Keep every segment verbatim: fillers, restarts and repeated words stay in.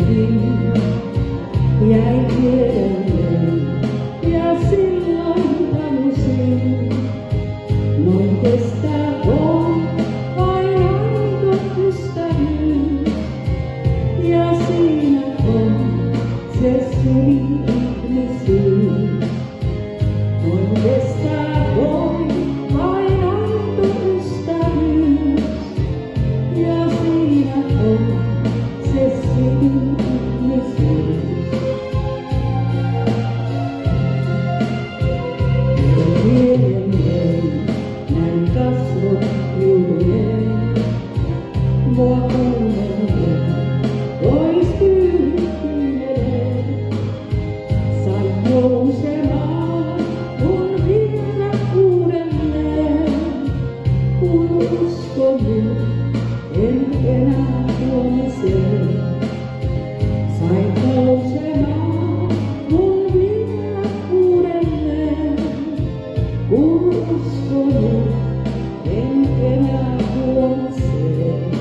yksin jäi tielleen ja silloin tajusin, noin kestää voi vain aito ystävyys ja siinä on se syvin ihmisyys. Noin kestää voi vain aito ystävyys ja siinä on se syvin ihmisyys. Mielelleen näin kasvot liujen, mua kuunnellen pois kyyneleet. Sain nousemaan mun vielä uudelleen, kun uskon nyt en enää huomiseen. Sain nousemaan mun vielä uudelleen, kun uskon nyt en enää huomiseen.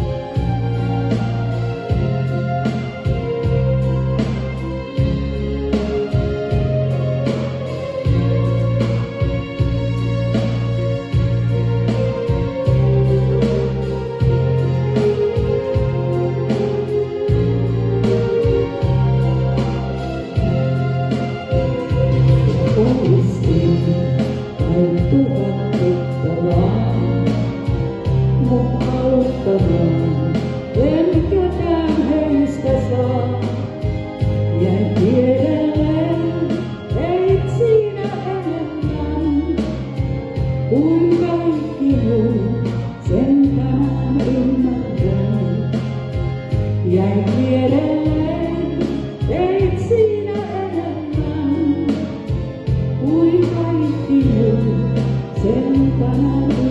Olistin vain tuhat tuttavaa, mut auttamaan en ketään heistä saa. Jäin tielleen teit siinä enemmän kuin kaikki muut, sen tämän ymmärrän. Jäin tielleen teit siinä enemmän kuin kaikki muut, sen tämän